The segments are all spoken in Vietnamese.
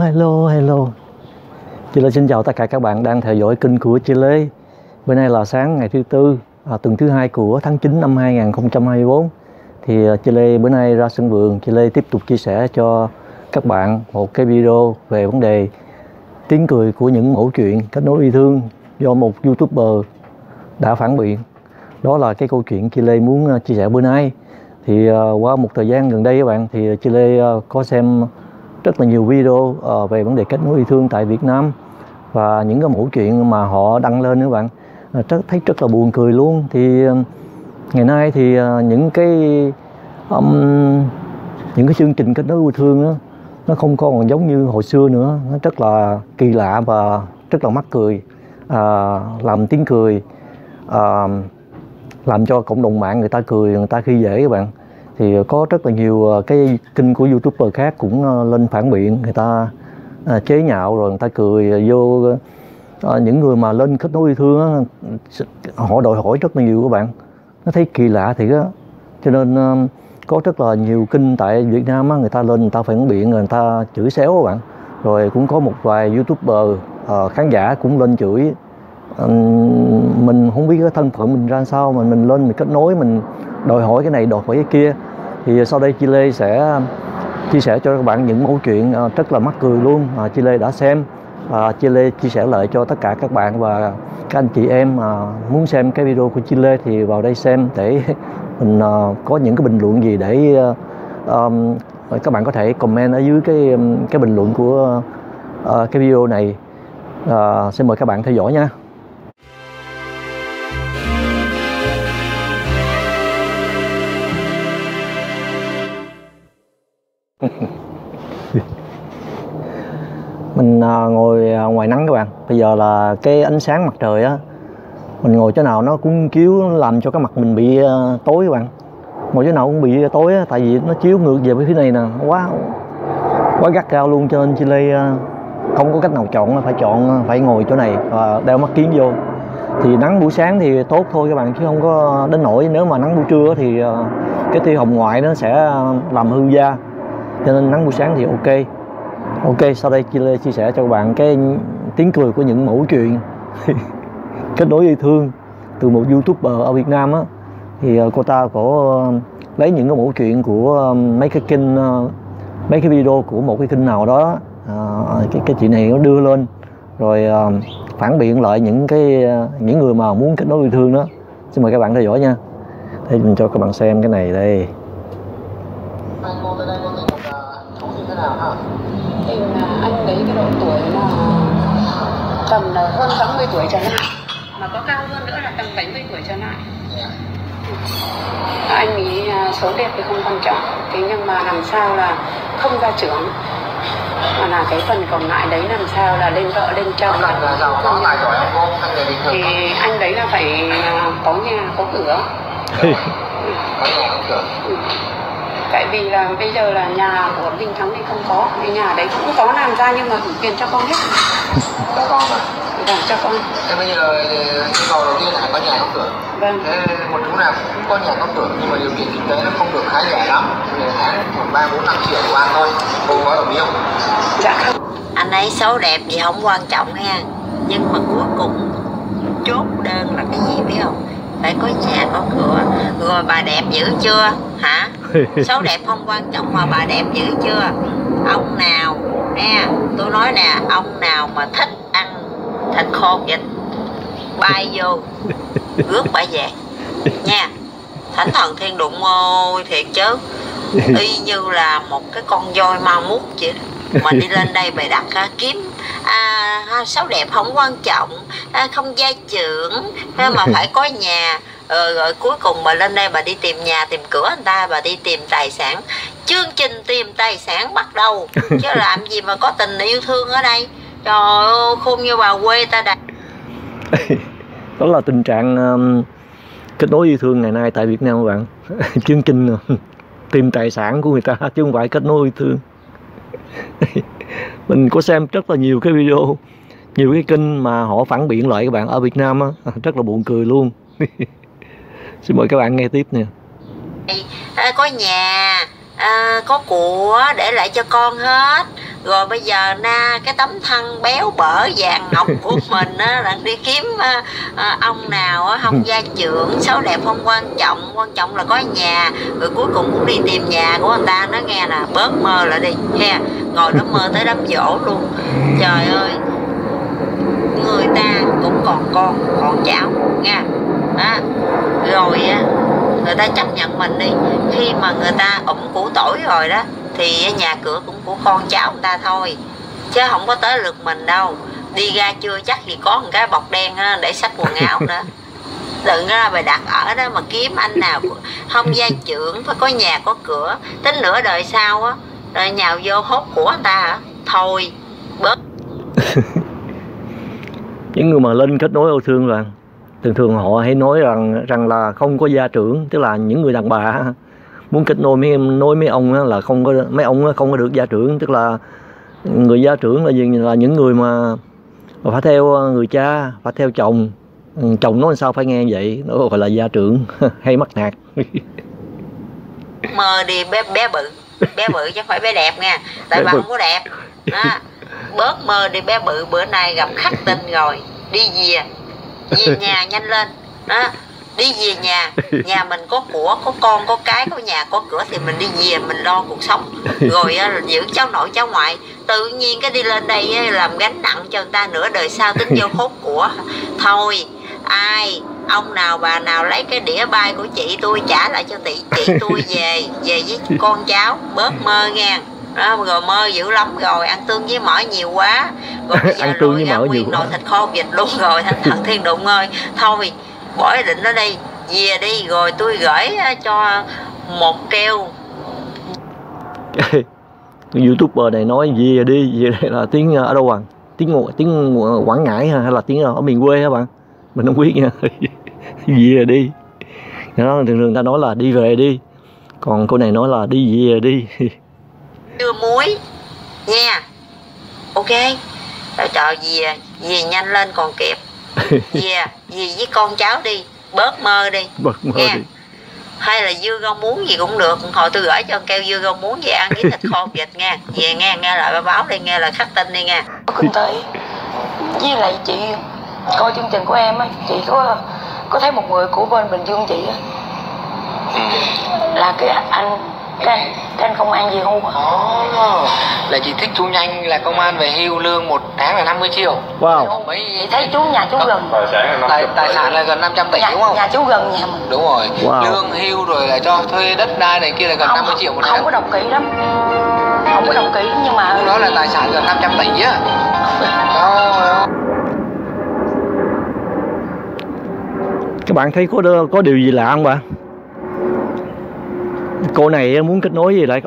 Hello. Chị Lê xin chào tất cả các bạn đang theo dõi kênh của chị Lê. Bữa nay là sáng ngày thứ Tư, tuần thứ 2 của tháng 9 năm 2024. Thì chị Lê bữa nay ra sân vườn, chị Lê tiếp tục chia sẻ cho các bạn một cái video về vấn đề tiếng cười của những mẩu chuyện kết nối yêu thương do một YouTuber đã phản biện. Đó là cái câu chuyện chị Lê muốn chia sẻ bữa nay. Thì qua một thời gian gần đây các bạn, thì chị Lê có xem rất là nhiều video về vấn đề kết nối yêu thương tại Việt Nam và những cái mẫu chuyện mà họ đăng lên các bạn, thấy rất là buồn cười luôn. Thì ngày nay thì những cái chương trình kết nối yêu thương đó, nó không còn giống như hồi xưa nữa, nó rất là kỳ lạ và rất là mắc cười, làm tiếng cười, làm cho cộng đồng mạng người ta cười, người ta khi dễ các bạn. Thì có rất là nhiều cái kênh của YouTuber khác cũng lên phản biện, người ta chế nhạo rồi người ta cười vô những người mà lên kết nối yêu thương đó, họ đòi hỏi rất là nhiều các bạn. Nó thấy kỳ lạ thì á, cho nên có rất là nhiều kênh tại Việt Nam á, người ta lên người ta phản biện, người ta chửi xéo các bạn. Rồi cũng có một vài YouTuber khán giả cũng lên chửi. Mình không biết cái thân phận mình ra sao mà mình lên mình kết nối, mình đòi hỏi cái này đòi hỏi cái kia. Thì sau đây chị Lê sẽ chia sẻ cho các bạn những mẫu chuyện rất là mắc cười luôn chị Lê đã xem, và chị Lê chia sẻ lại cho tất cả các bạn và các anh chị em muốn xem cái video của chị Lê thì vào đây xem để mình có những cái bình luận gì để các bạn có thể comment ở dưới cái bình luận của cái video này. Xin mời các bạn theo dõi nha. Mình ngồi ngoài nắng các bạn. Bây giờ là cái ánh sáng mặt trời á, mình ngồi chỗ nào nó cũng chiếu làm cho cái mặt mình bị tối các bạn. Ngồi chỗ nào cũng bị tối á, tại vì nó chiếu ngược về phía này nè, quá gắt gao luôn. Cho nên chị Lê không có cách nào chọn, phải ngồi chỗ này và đeo mắt kiếng vô. Thì nắng buổi sáng thì tốt thôi các bạn, chứ không có đến nỗi nếu mà nắng buổi trưa thì cái tia hồng ngoại nó sẽ làm hư da. Cho nên nắng buổi sáng thì ok. Sau đây chị Lê chia sẻ cho các bạn cái tiếng cười của những mẫu chuyện kết nối yêu thương từ một YouTuber ở Việt Nam á. Thì cô ta có lấy những cái mẫu chuyện của mấy cái kênh, mấy cái video của một cái kênh nào đó, cái chị này nó đưa lên rồi phản biện lại những người mà muốn kết nối yêu thương đó. Xin mời các bạn theo dõi nha. Đây mình cho các bạn xem cái này đây. Thì anh đấy cái độ tuổi là tầm là hơn 80 tuổi trở lại, mà có cao hơn nữa là tầm 70 tuổi trở lại. Anh ấy số đẹp thì không quan trọng, thế nhưng mà làm sao là không ra trưởng, mà là cái phần còn lại đấy làm sao là lên vợ lên chồng. Thì anh đấy là phải có nhà có cửa. Tại vì là bây giờ là nhà của Vinh Thắng thì không có, cái nhà đấy cũng có làm ra nhưng mà gửi tiền cho con hết. Cho con à? Vâng, cho con. Thế bây giờ yêu cầu đầu tiên là có nhà có cửa. Vâng. Thế một chú nào cũng có nhà có cửa nhưng mà điều kiện kinh tế nó không được khá giả lắm. Thì tháng khoảng 3-4-5 triệu của ăn thôi. Cô có đồng ý không? Dạ không. Anh ấy xấu đẹp gì không quan trọng nha, nhưng mà cuối cùng chốt đơn là cái gì biết không? Phải có nhà có cửa. Rồi bà đẹp dữ chưa hả? Xấu đẹp không quan trọng mà bà đẹp dữ chưa? Ông nào nè, tôi nói nè, ông nào mà thích ăn thịt khô vịt bay vô rước bà về nha. Thánh thần thiên đụng ôi thiệt chứ, y như là một cái con voi ma mút vậy đó. Mà đi lên đây bày đặt kiếm xấu đẹp không quan trọng, không gia trưởng, mà phải có nhà. Rồi cuối cùng bà lên đây bà đi tìm nhà tìm cửa người ta, bà đi tìm tài sản. Chương trình tìm tài sản bắt đầu chứ làm gì mà có tình yêu thương ở đây. Trời ơi, khôn như bà quê ta đặt. Đó là tình trạng kết nối yêu thương ngày nay tại Việt Nam các bạn. Chương trình tìm tài sản của người ta chứ không phải kết nối yêu thương. Mình có xem rất là nhiều cái video, nhiều cái kênh mà họ phản biện lại các bạn ở Việt Nam á, rất là buồn cười luôn. Xin mời các bạn nghe tiếp nè. Có nhà, có của để lại cho con hết. Rồi bây giờ na cái tấm thân béo bở vàng ngọc của mình á, là đi kiếm ông nào á, không gia trưởng, xấu đẹp không quan trọng là có nhà. Rồi cuối cùng cũng đi tìm nhà của người ta. Nó nghe nè, bớt mơ lại đi ha, ngồi đó mơ tới đám giỗ luôn. Trời ơi, người ta cũng còn con còn cháu nha. Rồi á, người ta chấp nhận mình đi. Khi mà người ta củ tỏi rồi đó thì nhà cửa cũng của con cháu người ta thôi, chứ không có tới lượt mình đâu. Đi ra chưa chắc gì có một cái bọc đen đó để xách quần áo nữa. Đừng ra bài đặt ở đó mà kiếm anh nào không gia trưởng, phải có nhà có cửa. Tính nửa đời sau á, rồi nhào vô hốt của người ta hả? Thôi bớt. Những người mà lên kết nối yêu thương là thường họ hay nói rằng là không có gia trưởng, tức là những người đàn bà muốn kết nối mấy ông đó là không có, mấy ông không có được gia trưởng. Tức là người gia trưởng là gì? Là những người mà phải theo người cha, phải theo chồng. Chồng nói sao phải nghe vậy, nó gọi là gia trưởng. Hay mắc nạt. Mơ đi bé bự chứ không phải bé đẹp nha, tại bà không có đẹp đó. Bớt mơ đi bé bự, bữa nay gặp khắc tinh rồi, đi về nhà nhanh lên đó. Đi về nhà mình có của, có con, có cái, có nhà, có cửa thì mình đi về, mình lo cuộc sống. Rồi giữ cháu nội cháu ngoại. Tự nhiên cái đi lên đây làm gánh nặng cho người ta, nửa đời sau tính vô hốt của. Thôi, ai, ông nào bà nào lấy cái đĩa bay của chị tôi trả lại cho chị tôi về với con cháu. Bớt mơ nha. Đó, rồi mơ dữ lắm rồi, ăn tương với mỡ nhiều quá. Rồi bây giờ lôi ra nguyên nồi thịt kho vịt luôn rồi, Thánh Thần Thiên Đụng ơi. Thôi bỏ ý định đó đi, về đi, rồi tôi gửi cho một kêu. YouTuber này nói về đi, về đây là tiếng ở đâu bạn? Tiếng Quảng Ngãi hay là tiếng ở miền quê hả bạn? Mình không biết nha. Về đi. Đó, thường ta nói là đi về đi. Còn cô này nói là đi về đi. Đưa muối nha. Ok. Trời về nhanh lên còn kịp. Về với con cháu đi, bớt mơ đi. Bớt mơ nha. đi. Hay là dưa rau muống gì cũng được. Hồi tôi gửi cho kêu dưa rau muống về ăn với thịt kho vịt nha. Về nghe lại bà báo đi, nghe là khắc tinh đi nha. Kinh tế. Với lại chị coi chương trình của em á, chị có thấy một người của bên Bình Dương chị á, là cái anh công an về hưu. Là chị thích chú Nhanh là công an về hưu, lương 1 tháng là 50 triệu. Wow. Chị thấy chú nhà chú gần Tài sản là gần 500 tỷ đúng không? Nhà chú gần nhà mình. Đúng rồi. Wow. Lương hưu rồi là cho thuê đất đai này kia là gần 50 triệu một tháng. Không có đọc kỹ lắm. Không có đọc kỹ nhưng mà đó là tài sản gần 500 tỷ á. Các bạn thấy có điều gì lạ không bạn? Cô này muốn kết nối với lại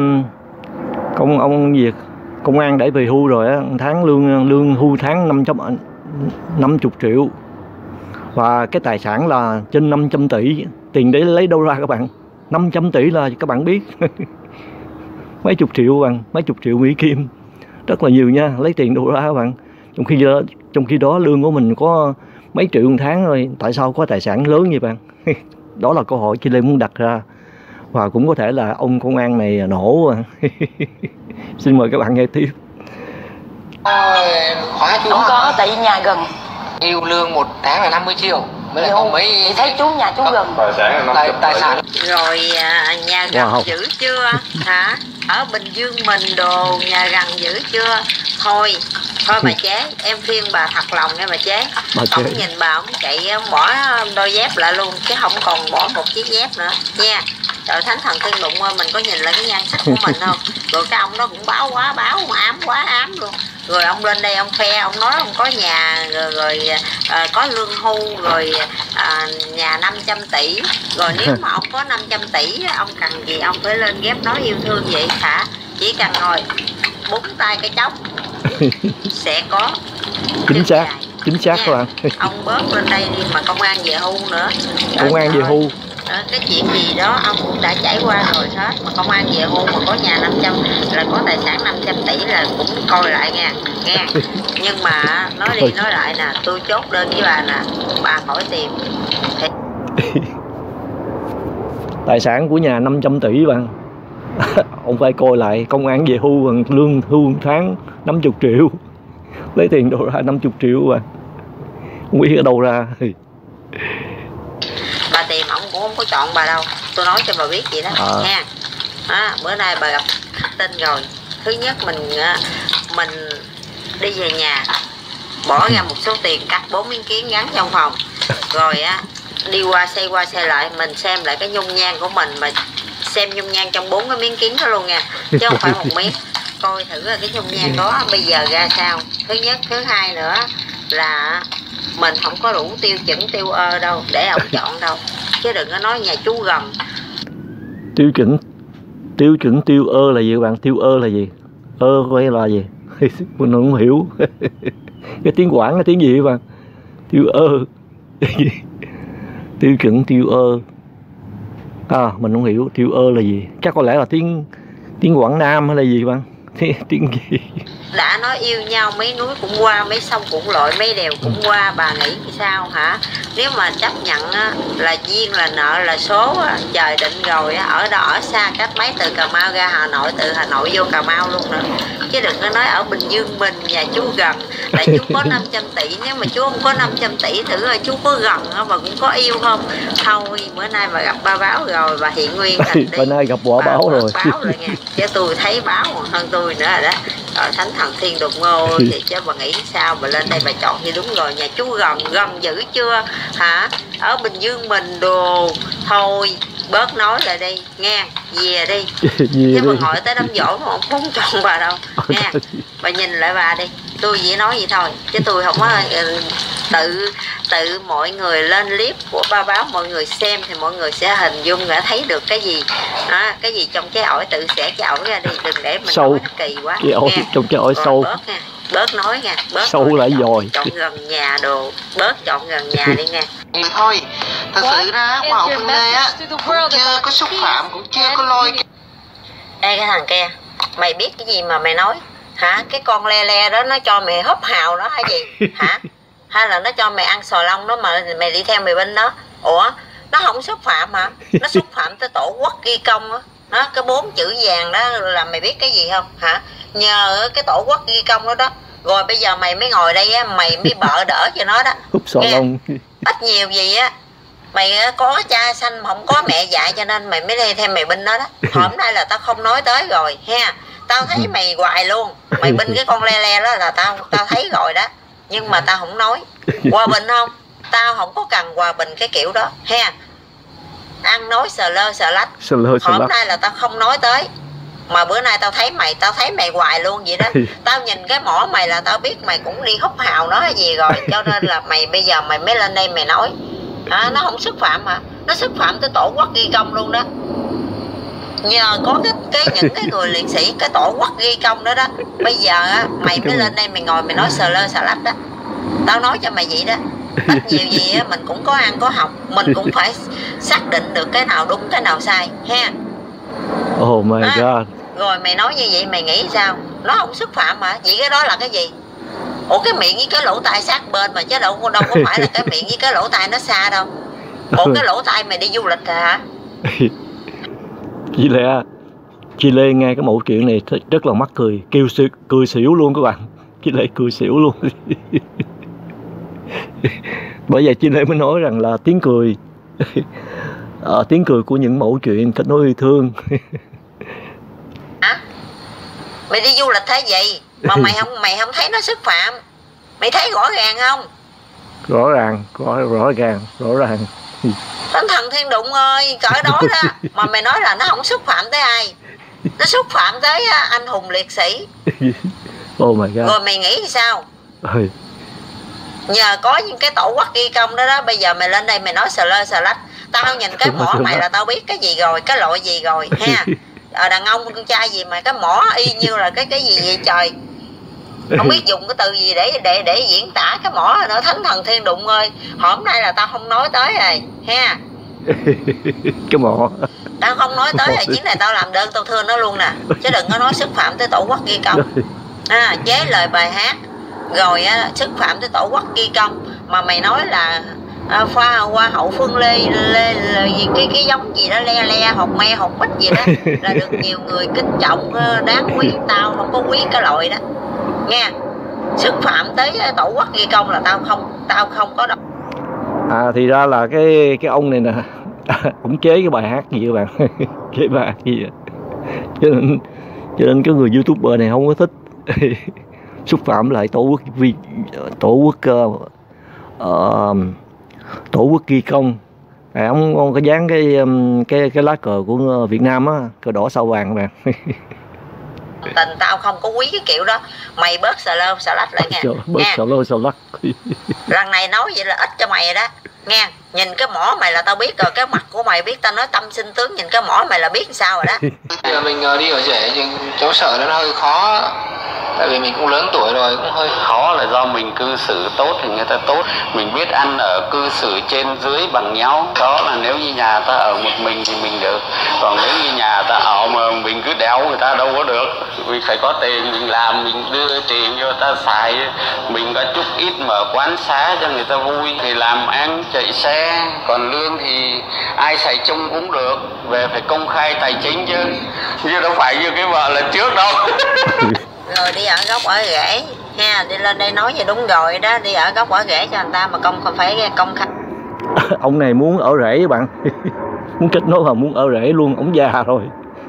ông gì công an để về hưu rồi á, tháng lương hưu tháng 50 triệu, và cái tài sản là trên 500 tỷ. Tiền đấy lấy đâu ra các bạn? 500 tỷ là các bạn biết mấy chục triệu bạn, mấy chục triệu Mỹ Kim, rất là nhiều nha. Lấy tiền đâu ra các bạn? Trong khi đó lương của mình có mấy triệu một tháng rồi, tại sao có tài sản lớn như bạn? Đó là câu hỏi chị Lê muốn đặt ra, và cũng có thể là ông công an này nổ. Xin mời các bạn nghe tiếp. Khóa chú không có, tại vì nhà gần. Hưu lương 1 tháng là 50 triệu. Mới lại có mấy chị thấy chú nhà chú gần. Tài sản. Rồi nhà gần dữ chưa hả? Ở Bình Dương mình đồ nhà gần dữ chưa? Thôi bà chế, em khuyên bà thật lòng nghe bà chế. Ông nhìn bà, ông chạy, ông bỏ đôi dép lại luôn, chứ không còn bỏ một chiếc dép nữa nha. Trời, Thánh Thần Thiên Đụng ơi, mình có nhìn lại cái nhan sắc của mình không? Rồi cái ông đó cũng báo, quá ám luôn. Rồi ông lên đây ông khoe, ông nói ông có nhà, rồi có lương hưu, rồi nhà 500 tỷ. Rồi nếu mà ông có 500 tỷ, ông cần gì ông phải lên ghép nói yêu thương vậy hả? Chỉ cần ngồi búng tay cái chốc sẽ có. Chính xác các bạn. Ông bớt lên đây đi, mà công an về hưu nữa. Công an về hưu. Cái chuyện gì đó ông cũng đã trải qua rồi hết. Mà công an về hưu mà có nhà 500 là có tài sản 500 tỷ là cũng coi lại nha. Nhưng mà nói đi nói lại nè, tôi chốt đơn với bà nè, bà khỏi tiền thì... Tài sản của nhà 500 tỷ bạn. Ông phải coi lại, công an về hưu bằng lương hưu tháng 50 triệu, lấy tiền đâu ra 50 triệu mà không biết ở đâu ra. Bà tìm ổng cũng không có chọn bà đâu, tôi nói cho bà biết vậy đó nha. Bữa nay bà gặp tin rồi. Thứ nhất mình đi về nhà bỏ ra một số tiền cắt 4 miếng kiến gắn trong phòng, rồi đi qua xây lại mình xem lại cái nhung nhan của mình, mà xem nhung nhan trong 4 cái miếng kiến đó luôn nha, chứ không phải một miếng. Coi thử là cái nhung nhan đó bây giờ ra sao. Thứ nhất. Thứ hai nữa là mình không có đủ tiêu chuẩn tiêu ơ đâu để ổng chọn đâu, chứ đừng có nói nhà chú gầm. Tiêu chuẩn tiêu ơ là gì các bạn? Tiêu ơ là gì? Ơ quay là gì? Mình không hiểu. Cái tiếng Quảng cái tiếng gì các bạn? Tiêu ơ. Tiêu chuẩn tiêu ơ. Mình không hiểu tiêu ơ là gì. Chắc có lẽ là tiếng Quảng Nam hay là gì các bạn? Tiếng gì? Đã nói yêu nhau mấy núi cũng qua, mấy sông cũng lội, mấy đèo cũng qua, bà nghĩ sao hả? Nếu mà chấp nhận là duyên là nợ là số, trời định rồi, ở đó ở xa cách mấy, từ Cà Mau ra Hà Nội, từ Hà Nội vô Cà Mau luôn nữa, chứ đừng có nói ở Bình Dương mình, nhà chú gần. Tại chú có 500 tỷ, nếu mà chú không có 500 tỷ thử rồi chú có gần không, bà cũng có yêu không? Thôi bữa nay bà gặp ba báo rồi, bà hiện nguyên thành đi. Bữa nay gặp quả báo rồi. Báo rồi nha, chứ tôi thấy báo còn hơn tôi nữa rồi đó. Rồi Thánh Thần Thiên Đột Ngô thì chứ bà nghĩ sao, bà lên đây bà chọn thì đúng rồi. Nhà chú gần dữ chưa hả? Ở Bình Dương mình đồ. Thôi bớt nói lại đi nghe, về đi. Chứ bà ngồi tới đám dỗ mà không chọn bà đâu nghe. Bà nhìn lại bà đi, tôi chỉ nói vậy thôi, chứ tôi không có tự mọi người lên clip của ba báo, mọi người xem thì mọi người sẽ hình dung đã thấy được cái gì cái gì trong trái ổi, tự sẽ cái ổi ra đi, đừng để mình sâu. nói nó kỳ quá cái ổi, trong trái ổi sâu bớt nha, bớt nói nha, bớt sâu lại dòi, chọn gần nhà đồ, bớt chọn gần nhà đi nha. Thôi thật sự ra khoa học công nghệ cũng chưa có xúc phạm, cũng chưa có lôi. Ê cái thằng kia, mày biết cái gì mà mày nói hả? Cái con le le đó nó cho mày húp hào đó hay gì hả? Hay là nó cho mày ăn sò lông đó mà mày đi theo mày bên đó? Ủa nó không xúc phạm hả? Nó xúc phạm tới tổ quốc ghi công á. Nó cái 4 chữ vàng đó là mày biết cái gì không hả? Nhờ cái tổ quốc ghi công đó đó, rồi bây giờ mày mới ngồi đây á, mày mới bợ đỡ cho nó đó. húp sò lông Ít nhiều gì á, mày có cha sanh mà không có mẹ dạy, cho nên mày mới đi theo mày binh đó đó. Hôm nay là tao không nói tới rồi ha. Tao thấy mày hoài luôn, mày binh cái con le le đó là tao thấy rồi đó, nhưng mà tao không nói. Hòa bình không? Tao không có cần hòa bình cái kiểu đó ha. Ăn nói sờ lơ sờ lách. Hôm nay là tao không nói tới, mà bữa nay tao thấy mày hoài luôn vậy đó. Tao nhìn cái mỏ mày là tao biết mày cũng đi hút hào nó hay gì rồi, cho nên là mày bây giờ mày mới lên đây mày nói nó không xúc phạm hả? Nó xúc phạm tới tổ quốc ghi công luôn đó. Nhờ có những cái người liệt sĩ, cái tổ quốc ghi công đó đó, bây giờ á, mày mới lên đây mày ngồi mày nói sờ lơ sờ lách đó. Tao nói cho mày vậy đó. Ít nhiều gì á, mình cũng có ăn có học, mình cũng phải xác định được cái nào đúng cái nào sai ha. Oh my god. Rồi mày nói như vậy mày nghĩ sao? Nó không xúc phạm mà, vậy cái đó là cái gì? Ủa cái miệng với cái lỗ tai sát bên mà, chứ đâu có phải là cái miệng với cái lỗ tai nó xa đâu. Ủa cái lỗ tai mày đi du lịch hả? Chị Lê nghe cái mẫu chuyện này rất là mắc cười, cười xỉu luôn các bạn. Chị Lê cười xỉu luôn. Bởi vậy chị Lê mới nói rằng là tiếng cười của những mẫu chuyện kết nối yêu thương. Mày đi du lịch thế gì mà mày không thấy nó xúc phạm? Mày thấy rõ ràng không? Rõ ràng. Thánh Thần Thiên Đụng ơi, cỡ đó đó mà mày nói là nó không xúc phạm tới ai, nó xúc phạm tới anh hùng liệt sĩ. Oh my god. Rồi mày nghĩ sao? Nhờ có những cái tổ quốc ghi công đó đó, bây giờ mày lên đây mày nói sờ lơ sờ lách. Tao nhìn cái mỏ mày là tao biết cái gì rồi, cái loại gì rồi ha. Đàn ông con trai gì mà cái mỏ y như là cái gì vậy trời. Không biết dùng cái từ gì để diễn tả cái mỏ nữa. Thánh Thần Thiên Đụng ơi, hôm nay là tao không nói tới rồi ha. Cái mỏ Tao không nói tới rồi, chuyến này tao làm đơn tao thưa nó luôn nè, chứ đừng có nói xúc phạm tới tổ quốc ghi công. Chế lời bài hát rồi xúc phạm tới tổ quốc ghi công mà mày nói là hoa hậu Phương Lê cái giống gì đó le hột me hột bích gì đó là được nhiều người kính trọng, đáng quý. Tao không có quý cái loại đó nghe, xúc phạm tới tổ quốc ghi công là tao không có đâu. Thì ra là cái ông này nè ổng chế cái bài hát gì các bạn chế bài hát gì vậy? Cho nên cái người YouTuber này không có thích xúc phạm lại tổ quốc ghi công. Ông có dán cái lá cờ của Việt Nam á, cờ đỏ sao vàng các bạn. Tình tao không có quý cái kiểu đó, mày bớt xà lơ xà lách lại nghe. Bớt xà lơ xà lách. Lần này nói vậy là ít cho mày rồi đó nghe, nhìn cái mỏ mày là tao biết rồi, cái mặt của mày biết, tao nói tâm sinh tướng, nhìn cái mỏ mày là biết sao rồi đó. Giờ mình đi ở rể nhưng cháu sợ nó hơi khó, tại vì mình cũng lớn tuổi rồi, cũng hơi khó là do mình cư xử tốt thì người ta tốt, mình biết ăn ở cư xử trên dưới bằng nhau. Đó là nếu như nhà ta ở một mình thì mình được, còn nếu như nhà ta ở mà mình cứ đéo người ta đâu có được. Mình phải có tiền mình làm, mình đưa tiền cho ta xài, mình có chút ít mở quán xá cho người ta vui thì làm ăn chạy xe, còn lương thì ai xài chung cũng được, về phải công khai tài chính chứ đâu phải như cái vợ lần trước đâu. Rồi đi ở góc ở rễ ha, đi lên đây nói gì đúng rồi đó, đi ở góc ở rễ cho người ta mà không phải công khai. Ông này muốn ở rễ với bạn muốn kết nối và muốn ở rễ luôn, ông già rồi.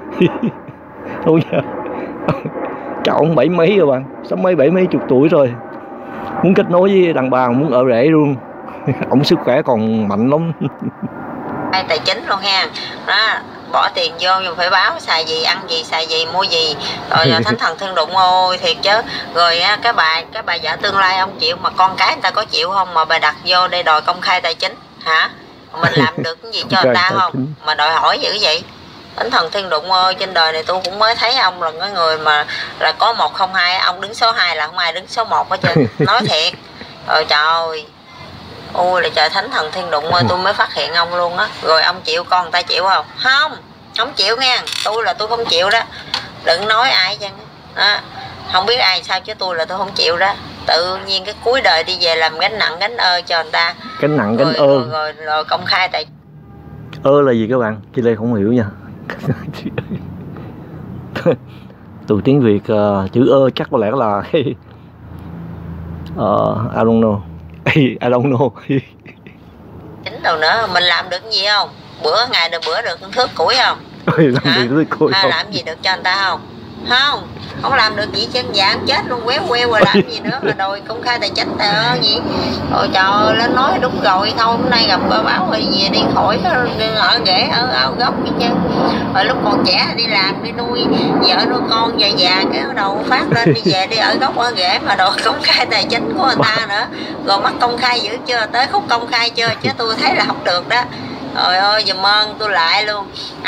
Ông già chào ông 70 mấy rồi bạn, 60 70 chục tuổi rồi, muốn kết nối với đàn bà, muốn ở rễ luôn. Ông sức khỏe còn mạnh lắm. Tài chính luôn ha đó, bỏ tiền vô nhưng phải báo xài gì, ăn gì, xài gì, mua gì, rồi thánh thần thương đụng. Ôi thiệt chứ. Rồi cái bà vợ tương lai ông chịu, mà con cái người ta có chịu không mà bà đặt vô đây đòi công khai tài chính hả? Mình làm được cái gì cho người ta không mà đòi hỏi dữ vậy? Thánh thần thiên đụng ơi, trên đời này tôi cũng mới thấy ông là cái người mà là có 102, ông đứng số 2 là không ai đứng số 1 hết trơn. Nói thiệt. Rồi trời ơi, ôi là trời, thánh thần thiên đụng ơi, tôi mới phát hiện ông luôn á. Rồi ông chịu, con người ta chịu không? Không chịu nghe. Tôi không chịu đó, đừng nói ai chăng đó. Không biết ai sao chứ tôi là tôi không chịu đó. Tự nhiên cái cuối đời đi về làm gánh nặng gánh ơ cho người ta, gánh nặng gánh ơ rồi công khai tại ơ là gì các bạn? Chị Lê không hiểu nha. Từ tiếng Việt chữ ơ chắc có lẽ là I don't know. I don't know. Chính đâu nữa, mình làm được gì không? Ngày được bữa được thước củi không? Làm gì được cho người ta không? Không làm được gì chân dạng chết luôn, quéo rồi làm gì nữa mà đòi công khai tài chính gì. Rồi trời ơi, lên nói đúng rồi thôi, hôm nay gặp báo rồi về đi khỏi ở rễ ở gốc đi chứ. Rồi lúc còn trẻ đi làm đi nuôi vợ nuôi con, giờ già cái đầu phát lên đi về đi ở gốc ở rễ mà đòi công khai tài chính của người ta nữa. Rồi mắc công khai dữ chưa, tới khúc công khai chưa, chứ tôi thấy là không được đó. Trời ơi, giùm ơn tôi lại luôn.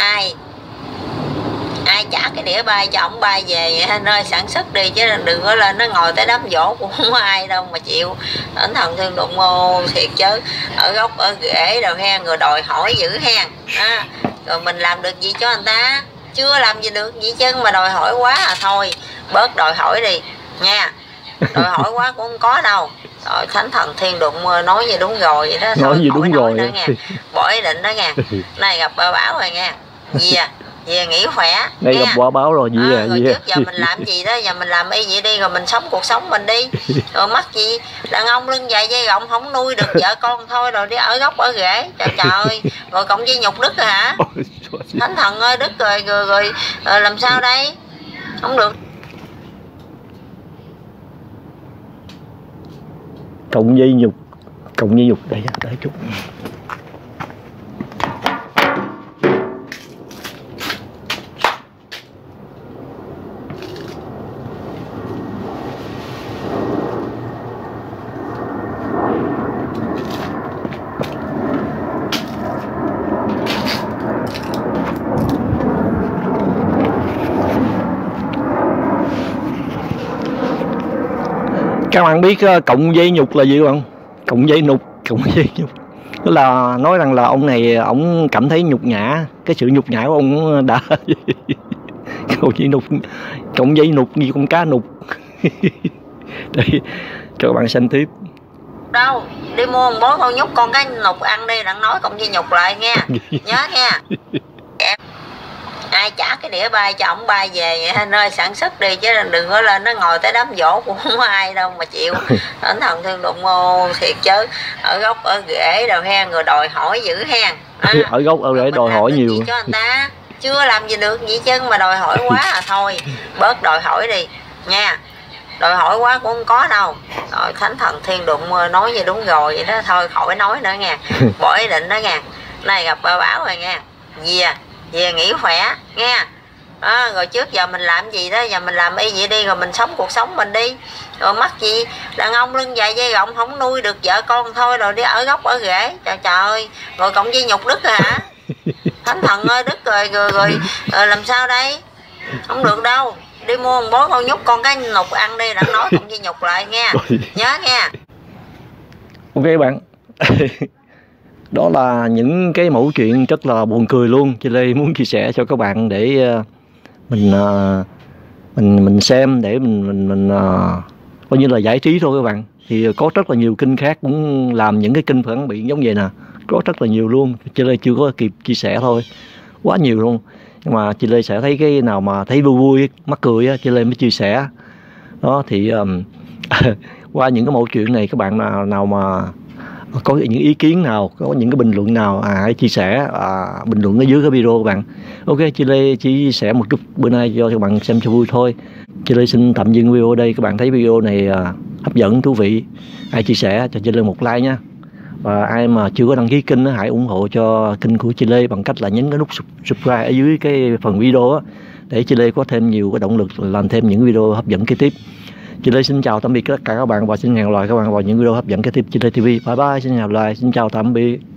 Ai trả cái đĩa bay cho ổng bay về nơi sản xuất đi, chứ đừng có lên nó ngồi tới đám dỗ cũng không có ai đâu mà chịu. Thánh thần thương đụng ô thiệt chứ, ở gốc ở rễ rồi ha, người đòi hỏi dữ ha. Rồi mình làm được gì cho người ta? Chưa làm gì được gì chứ mà đòi hỏi quá thôi, bớt đòi hỏi đi nha. Đòi hỏi quá cũng không có đâu. Rồi thánh thần thiên đụng nói gì đúng rồi vậy đó. Nói gì đúng rồi đó nghe. Bỏ ý định đó nghe. Nay gặp bà báo rồi nghe. Về nghỉ khỏe. Đây gặp quả báo rồi, rồi trước giờ mình làm gì đó, giờ mình làm y vậy đi, rồi mình sống cuộc sống mình đi. Rồi mắc gì đàn ông lưng dài dây rộng không nuôi được vợ con thôi, rồi đi ở gốc ở rễ. Trời ơi, rồi cộng với nhục đức rồi hả? Thánh thần ơi, đức rồi làm sao đây? Không được. Cộng dây nhục đây chút. Các bạn biết cộng dây nhục là gì không? Cộng dây nhục tức là nói rằng là ông này ông cảm thấy nhục nhã, cái sự nhục nhã của ông đã cộng dây nhục như con cá nục. Đây cho các bạn xem tiếp. Đâu Đi mua một bó con nhúc con cái nục ăn đi, đặng nói cộng dây nhục lại nghe. Nhớ nha. Ai trả cái đĩa bay cho ổng bay về nơi sản xuất đi, chứ đừng có lên nó ngồi tới đám dỗ cũng không có ai đâu mà chịu. Anh thần thương đụng thiệt chứ. Ở gốc ở rễ đâu he, người đòi hỏi dữ hen. Ở gốc ở rễ đòi hỏi nhiều cho người ta chưa làm gì được vậy chứ mà đòi hỏi quá à. Thôi bớt đòi hỏi đi nha, đòi hỏi quá cũng không có đâu. Rồi thánh thần thiên đụng nói gì đúng rồi vậy đó, thôi khỏi nói nữa nha. Bỏ ý định đó nha. Này gặp bà báo rồi nha. Về nghỉ khỏe nha. Rồi trước giờ mình làm gì đó, giờ mình làm y vậy đi, rồi mình sống cuộc sống mình đi. Rồi mắc gì đàn ông lưng dài dây rộng không nuôi được vợ con thôi, rồi đi ở gốc ở rễ. Trời ơi, rồi cộng dây nhục đứt rồi hả? Thánh thần ơi, đứt rồi làm sao đây? Không được đâu. Đi mua một bó con nhúc con cái nục ăn đi, đặng nói cộng dây nhục lại nha. Nhớ nha. Ok bạn. Đó là những cái mẫu chuyện rất là buồn cười luôn. Chị Lê muốn chia sẻ cho các bạn để mình xem, để mình coi như là giải trí thôi các bạn. Thì có rất là nhiều kênh khác cũng làm những cái kênh phản biện giống vậy nè, có rất là nhiều luôn. Chị Lê chưa có kịp chia sẻ thôi, quá nhiều luôn. Nhưng mà chị Lê sẽ thấy cái nào mà thấy vui vui mắc cười á, chị Lê mới chia sẻ đó. Thì qua những cái mẫu chuyện này, các bạn nào mà có những ý kiến nào, có những cái bình luận nào hãy chia sẻ bình luận ở dưới cái video các bạn. Ok, chị Lê chia sẻ một chút bữa nay cho các bạn xem cho vui thôi. Chị Lê xin tạm dừng video ở đây. Các bạn thấy video này hấp dẫn, thú vị, hãy chia sẻ cho chị Lê một like nha. Và ai mà chưa có đăng ký kênh hãy ủng hộ cho kênh của chị Lê bằng cách là nhấn cái nút subscribe ở dưới cái phần video á, để chị Lê có thêm nhiều cái động lực làm thêm những video hấp dẫn kế tiếp. Chị Lê xin chào tạm biệt tất cả các bạn và xin hẹn gặp lại các bạn vào những video hấp dẫn kế tiếp. Chị Lê TV, bye bye, xin chào lại, xin chào tạm biệt.